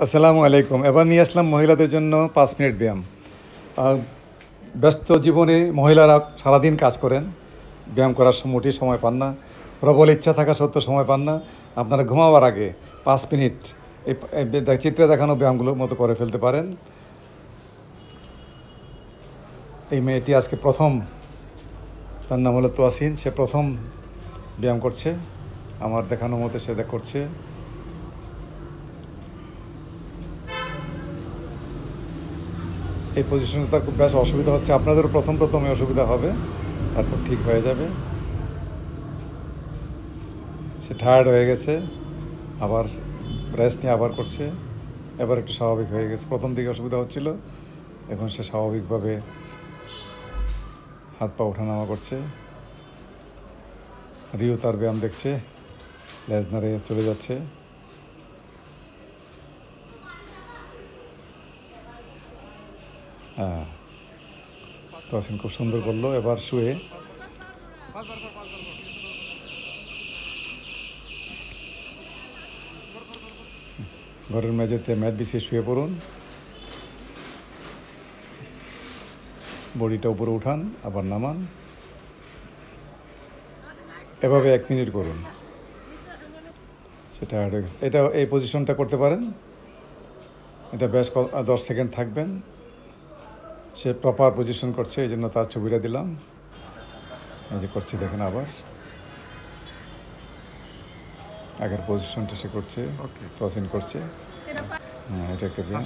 আসসালামু আলাইকুম। এবার নিয়ে আসলাম মহিলাদের জন্য ৫ মিনিট ব্যায়াম। ব্যস্ত জীবনে মহিলারা সারাদিন কাজ করেন, ব্যায়াম করার মোটেই সময় পান না। প্রবল ইচ্ছা থাকা সত্ত্বেও সময় পান না। আপনারা ঘুমাবার আগে ৫ মিনিট এই চিত্রে দেখানো ব্যায়ামগুলোর মতো করে ফেলতে পারেন। এই মেয়েটি আজকে প্রথম, তার নাম হলো তোয়াসিন। সে প্রথম ব্যায়াম করছে, আমার দেখানো মতো সে করছে। এই পজিশনে তার খুব বেশ অসুবিধা হচ্ছে। আপনাদেরও প্রথমে অসুবিধা হবে, তারপর ঠিক হয়ে যাবে। সে টায়ার্ড হয়ে গেছে, আবার রেস্ট নিয়ে আবার করছে। এবার একটু স্বাভাবিক হয়ে গেছে। প্রথম দিকে অসুবিধা হচ্ছিল, এখন সে স্বাভাবিকভাবে হাত পা ওঠানামা করছে। রিও তার ব্যায়াম দেখছে, লেজ নাড়ে চলে যাচ্ছে। হ্যাঁ, তোয়াসিন খুব সুন্দর করলো। এবার শুয়ে ঘরের মেঝেতে ম্যাট বিছিয়ে শুয়ে পড়ুন। বডিটা উপরে উঠান, আবার নামান। এভাবে 1 মিনিট করুন। সেটা এটা এই পজিশনটা করতে পারেন। এটা বেশ 10 সেকেন্ড থাকবেন। সে প্রপার পজিশন করছে, এই জন্য তার ছবিটা দিলাম। এই যে করছি, দেখেন আবার আগের পজিশনটা সে করছে, তোয়াসিন করছে। হ্যাঁ, এটা একটা ব্যায়াম।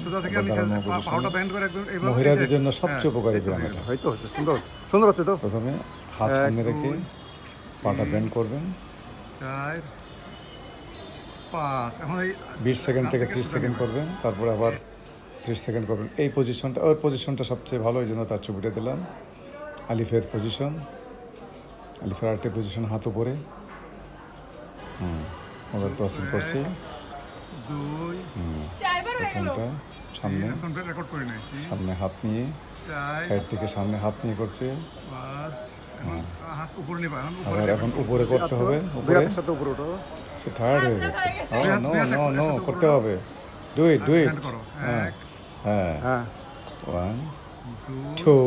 মহিলাদের জন্য সবচেয়ে উপকারী ব্যায়াম এটা। সুন্দর হচ্ছে তো। প্রথমে হাত সামনে রেখে পাটা বেন্ড করবেন। 4 5 এখন 20 সেকেন্ড থেকে 30 সেকেন্ড করবেন, তারপর আবার 30 সেকেন্ড করবেন। এই পজিশনটা, ওই পজিশনটা সবচেয়ে ভালো, এই জন্য তার ছবিটা দিলাম। আলিফের পজিশন, আলিফের আরেকটি পজিশন, হাত উপরে। ওদের তোয়াসিন করছি। 2 প্রথমটা সামনে, রেকর্ড করে নাই। সামনে হাত নিয়ে, সাইড থেকে সামনে হাত নিয়ে করছে। 5 হাত উপরে নিবা, আবার এখন উপরে করতে হবে। উপরে সে টায়ার্ড হয়ে গেছে। নো নো নো, করতে হবে। Do it. হ্যাঁ হ্যাঁ, 1 2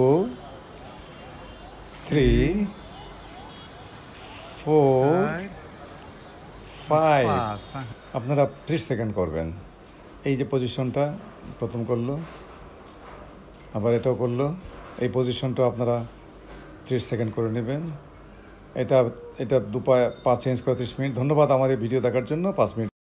3 4 5। আপনারা 30 সেকেন্ড করবেন। এই যে পজিশনটা প্রথম করলো, আবার এটাও করলো। এই পজিশনটা আপনারা 30 সেকেন্ড করে নেবেন। এটা 2 পা চেঞ্জ করে 30 মিনিট। ধন্যবাদ আমার এই ভিডিও দেখার জন্য। 5 মিনিট।